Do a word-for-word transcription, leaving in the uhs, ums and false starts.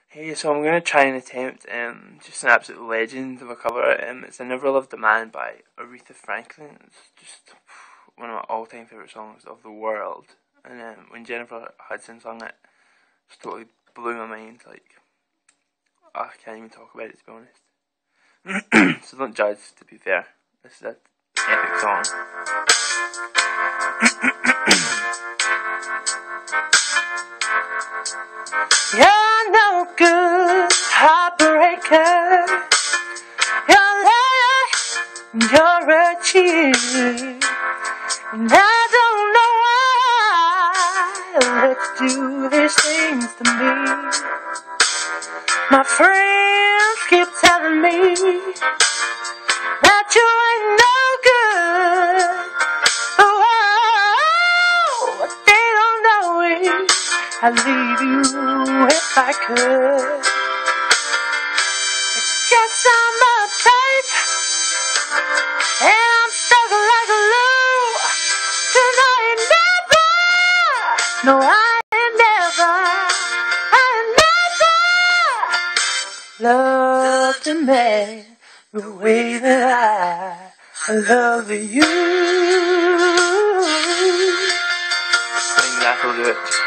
Hey, so I'm going to try and attempt um, just an absolute legend of a cover. Um, it's I Never Loved a Man by Aretha Franklin. It's just one of my all-time favourite songs of the world. And um, when Jennifer Hudson sung it, it just totally blew my mind. Like, I can't even talk about it, to be honest. So don't judge, to be fair. This is an epic song. You're no good heartbreaker. You're lying, you're a cheat. And I don't know why let's do these things to me. My friends keep telling me that you ain't no good. Oh, but they don't know it. I'd leave you if I could. It's just I'm uptight, and I'm stuck like a glue. Tonight, never. No, I ain't never. I never loved a man the way that I love you. I think that'll do it.